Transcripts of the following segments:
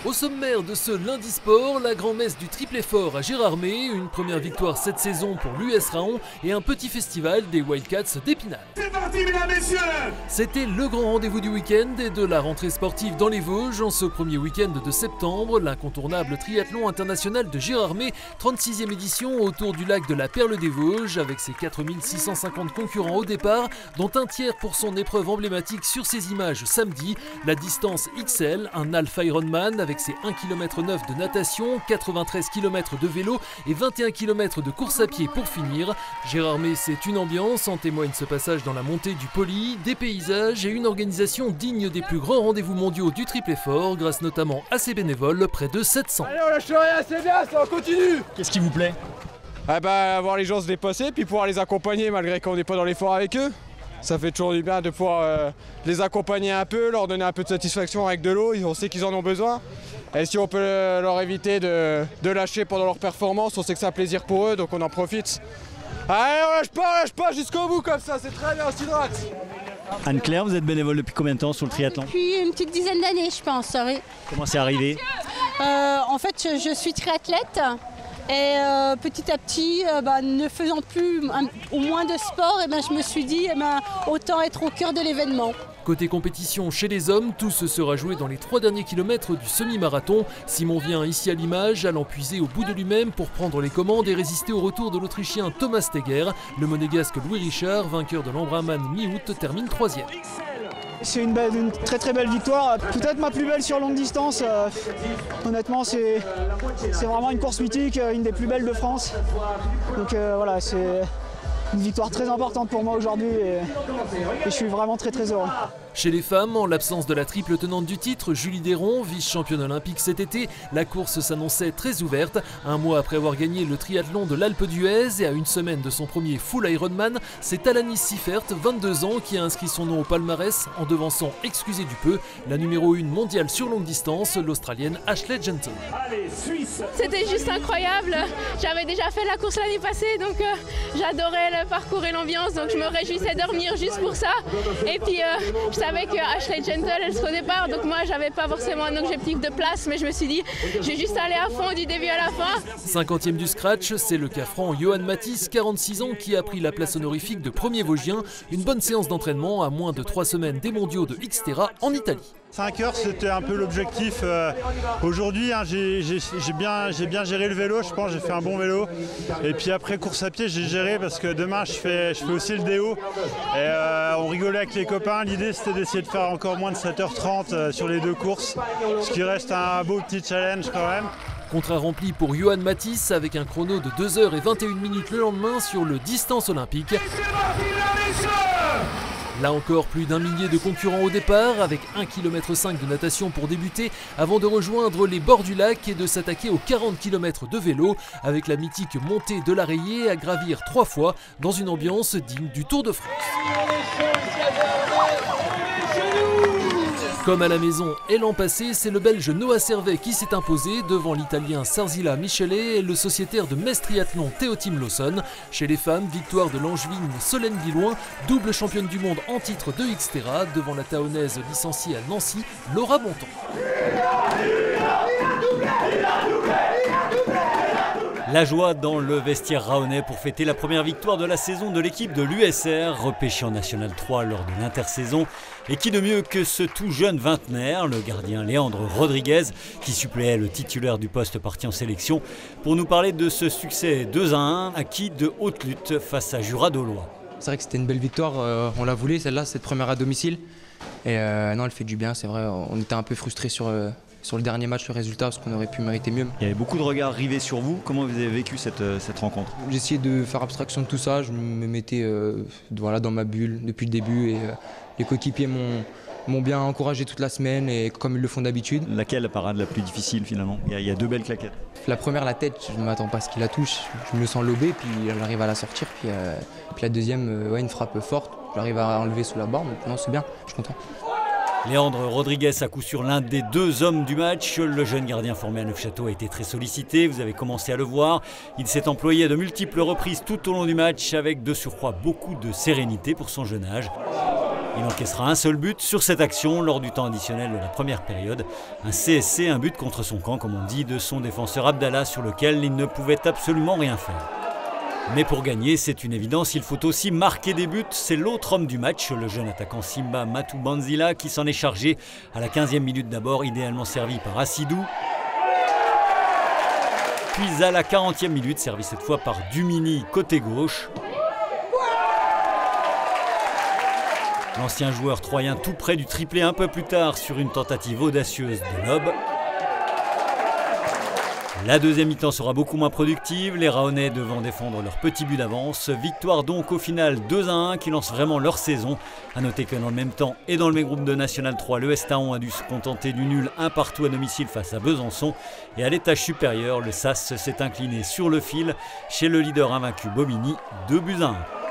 Au sommaire de ce lundi sport, la grand-messe du triple effort à Gérardmer, une première victoire cette saison pour l'US Raon et un petit festival des Wildcats d'Épinal. C'est parti mesdames, messieurs! C'était le grand rendez-vous du week-end et de la rentrée sportive dans les Vosges. En ce premier week-end de septembre, l'incontournable triathlon international de Gérardmer, 36e édition autour du lac de la Perle des Vosges, avec ses 4650 concurrents au départ, dont un tiers pour son épreuve emblématique sur ces images samedi, la distance XL, un Alpha Ironman avec ses 1,9 km de natation, 93 km de vélo et 21 km de course à pied pour finir. Gérardmer, c'est une ambiance, en témoigne ce passage dans la montée du Poli, des paysages et une organisation digne des plus grands rendez-vous mondiaux du triple effort, grâce notamment à ses bénévoles, près de 700. Allez, on lâche rien, c'est bien, ça continue. Qu'est-ce qui vous plaît? Voir les gens se dépasser, puis pouvoir les accompagner malgré qu'on n'est pas dans l'effort avec eux. Ça fait toujours du bien de pouvoir les accompagner un peu, leur donner un peu de satisfaction avec de l'eau, on sait qu'ils en ont besoin. Et si on peut leur éviter de lâcher pendant leur performance, on sait que c'est un plaisir pour eux, donc on en profite. Allez, on lâche pas jusqu'au bout comme ça, c'est très bien, on s'hydrate. Anne-Claire, vous êtes bénévole depuis combien de temps sur le triathlon? Depuis une petite dizaine d'années, je pense, oui. Comment c'est arrivé? En fait, je suis triathlète. Et petit à petit, ne faisant plus ou moins de sport, je me suis dit autant être au cœur de l'événement. Côté compétition chez les hommes, tout se sera joué dans les 3 derniers kilomètres du semi-marathon. Simon vient ici à l'image, allant puiser au bout de lui-même pour prendre les commandes et résister au retour de l'Autrichien Thomas Steger. Le monégasque Louis Richard, vainqueur de l'Ambraman mi-août, termine 3e. C'est une très très belle victoire, peut-être ma plus belle sur longue distance. Honnêtement, c'est vraiment une course mythique, une des plus belles de France. Donc voilà, c'est une victoire très importante pour moi aujourd'hui et je suis vraiment très très heureux. Chez les femmes, en l'absence de la triple tenante du titre, Julie Déron, vice-championne olympique cet été, la course s'annonçait très ouverte. Un mois après avoir gagné le triathlon de l'Alpe d'Huez et à une semaine de son premier full Ironman, c'est Alanis Siffert, 22 ans, qui a inscrit son nom au palmarès en devançant, excusez du peu, la numéro 1 mondiale sur longue distance, l'Australienne Ashley Gentle. C'était juste incroyable. J'avais déjà fait la course l'année passée, donc j'adorais le parcours et l'ambiance, donc je me réjouissais de dormir juste pour ça. Et puis je savais que Ashley Gentle elle serait au départ, donc moi j'avais pas forcément un objectif de place, mais je me suis dit je vais juste aller à fond du début à la fin. 50e du scratch, c'est le cas franc Johan Matisse, 46 ans, qui a pris la place honorifique de premier Vosgien. Une bonne séance d'entraînement à moins de 3 semaines des mondiaux de Xterra en Italie. 5 heures, c'était un peu l'objectif. Aujourd'hui, j'ai bien géré le vélo, je pense, j'ai fait un bon vélo. Et puis après, course à pied, j'ai géré parce que demain, je fais aussi le déo. Et on rigolait avec les copains. L'idée, c'était d'essayer de faire encore moins de 7h30 sur les deux courses, ce qui reste un beau petit challenge quand même. Contrat rempli pour Johan Matisse avec un chrono de 2h21 le lendemain sur le distance olympique. Là encore, plus d'un millier de concurrents au départ, avec 1,5 km de natation pour débuter, avant de rejoindre les bords du lac et de s'attaquer aux 40 km de vélo, avec la mythique montée de la Rayée à gravir 3 fois, dans une ambiance digne du Tour de France. Comme à la maison et l'an passé, c'est le Belge Noah Servet qui s'est imposé devant l'Italien Sarzila Michele et le sociétaire de Metz Triathlon Théotime Lawson. Chez les femmes, victoire de l'Angevine Solène Guillouin, double championne du monde en titre de Xterra, devant la Tahonaise licenciée à Nancy, Laura Bonton. La joie dans le vestiaire raonnais pour fêter la première victoire de la saison de l'équipe de l'USR, repêchée en National 3 lors de l'intersaison. Et qui de mieux que ce tout jeune vingtenaire, le gardien Léandre Rodriguez, qui suppléait le titulaire du poste parti en sélection, pour nous parler de ce succès 2-1 acquis de haute lutte face à Jura Dolois. C'est vrai que c'était une belle victoire, on la voulait celle-là, cette première à domicile. Et non, elle fait du bien, c'est vrai, on était un peu frustrés sur le dernier match, le résultat, parce qu'on aurait pu mériter mieux. Il y avait beaucoup de regards rivés sur vous. Comment vous avez vécu cette rencontre? J'ai essayé de faire abstraction de tout ça. Je me mettais dans ma bulle depuis le début. Et les coéquipiers m'ont bien encouragé toute la semaine, et comme ils le font d'habitude. Laquelle la parade la plus difficile finalement? Il y a 2 belles claquettes. La première, la tête, je ne m'attends pas à ce qu'il la touche. Je me sens lobé, puis elle arrive à la sortir. Puis la deuxième, une frappe forte. J'arrive à enlever sous la barre, donc non, c'est bien, je suis content. Léandre Rodriguez, à coup sûr l'un des 2 hommes du match. Le jeune gardien formé à Neufchâteau a été très sollicité, vous avez commencé à le voir. Il s'est employé à de multiples reprises tout au long du match, avec de surcroît beaucoup de sérénité pour son jeune âge. Il encaissera un seul but sur cette action lors du temps additionnel de la première période. Un CSC, un but contre son camp, comme on dit, de son défenseur Abdallah sur lequel il ne pouvait absolument rien faire. Mais pour gagner, c'est une évidence, il faut aussi marquer des buts. C'est l'autre homme du match, le jeune attaquant Simba Matoubanzila, qui s'en est chargé à la 15e minute d'abord, idéalement servi par Assidou. Puis à la 40e minute, servi cette fois par Dumini côté gauche. L'ancien joueur troyen tout près du triplé un peu plus tard sur une tentative audacieuse de lob. La deuxième mi-temps sera beaucoup moins productive, les Raonais devant défendre leur petit but d'avance. Victoire donc au final 2-1 qui lance vraiment leur saison. A noter que dans le même temps et dans le même groupe de National 3, le Estaon a dû se contenter du nul 1-1 à domicile face à Besançon. Et à l'étage supérieur, le SAS s'est incliné sur le fil chez le leader invaincu Bobigny, 2-1.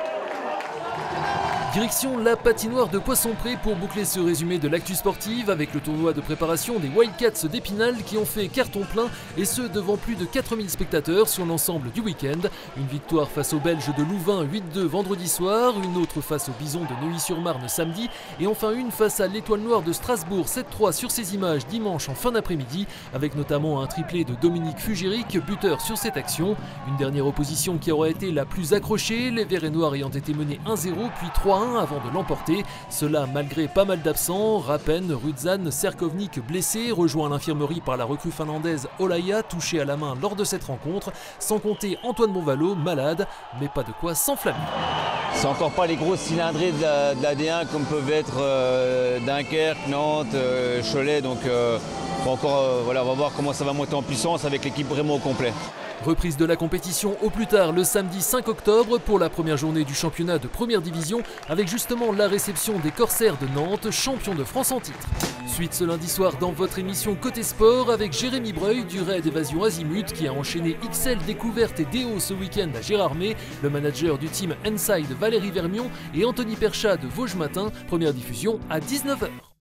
Direction la patinoire de Poisson-Pré pour boucler ce résumé de l'actu sportive avec le tournoi de préparation des Wildcats d'Épinal qui ont fait carton plein et ce devant plus de 4000 spectateurs sur l'ensemble du week-end. Une victoire face aux Belges de Louvain 8-2 vendredi soir, une autre face aux Bisons de Neuilly-sur-Marne samedi et enfin une face à l'Étoile Noire de Strasbourg 7-3 sur ces images dimanche en fin d'après-midi avec notamment un triplé de Dominique Fugéric, buteur sur cette action. Une dernière opposition qui aurait été la plus accrochée, les Verts et Noirs ayant été menés 1-0 puis 3-1 avant de l'emporter. Cela malgré pas mal d'absents, Rapen, Rudzan, Serkovnik blessé, rejoint à l'infirmerie par la recrue finlandaise Olaya touché à la main lors de cette rencontre, sans compter Antoine Monvalo malade, mais pas de quoi s'enflammer. C'est encore pas les grosses cylindrées de la D1 comme peuvent être Dunkerque, Nantes, Cholet, donc encore, voilà, on va voir comment ça va monter en puissance avec l'équipe vraiment au complet. Reprise de la compétition au plus tard le samedi 5 octobre pour la première journée du championnat de première division avec justement la réception des Corsaires de Nantes, champions de France en titre. Suite ce lundi soir dans votre émission Côté Sport avec Jérémy Breuil du Raid Évasion Azimut qui a enchaîné XL Découverte et Déo ce week-end à Gérardmer, le manager du team Inside Valérie Vermion et Anthony Perchat de Vosges Matin, première diffusion à 19h.